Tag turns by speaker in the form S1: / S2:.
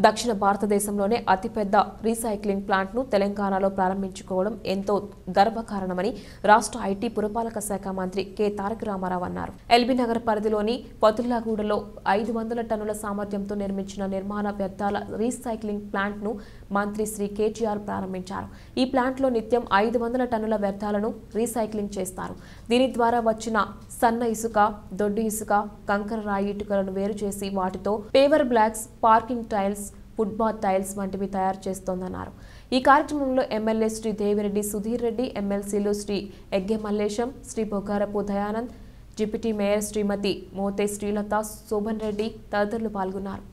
S1: దక్షిణ భారతదేశంలోనే అతిపెద్ద రీసైక్లింగ్ ప్లాంట్ను తెలంగాణలో ప్రారంభించుకోవడం ఎంతో గర్వకారణమని రాష్ట్ర ఐటీ పురపాలక శాఖ మంత్రి కె తారక రామారావు అన్నారు. ఎల్బీ నగర్ పరిధిలోని పతుల్లాగూడలో 500 టన్నుల సామర్థ్యంతో నిర్మించిన నిర్మాణ వ్యర్థాల రీసైక్లింగ్ ప్లాంట్ను మంత్రి శ్రీ కేటీఆర్ ప్రారంభించారు. ఈ ప్లాంట్లో నిత్యం 500 టన్నుల వ్యర్థాలను రీసైక్లింగ్ చేస్తారు. దీని ద్వారా వచ్చిన సన్న ఇసుక, దొడ్డు ఇసుక, కంకర రాయి ఇటుకలను వేరు చేసి వాటితో paver blocks, parking tiles, football tiles వంటివి తయారు చేస్తోందన్నారు. ఈ కార్యక్రమంలో ఎమ్మెల్యే శ్రీ దేవిరెడ్డి సుధీర్ రెడ్డి, ఎమ్మెల్సీలు శ్రీ ఎగ్గే మల్లేశం, శ్రీ బొగ్గారపు దయానంద్, డిప్యూటీ మేయర్ శ్రీమతి మోతే శ్రీలత, శోభన్ రెడ్డి తదితరులు పాల్గొన్నారు.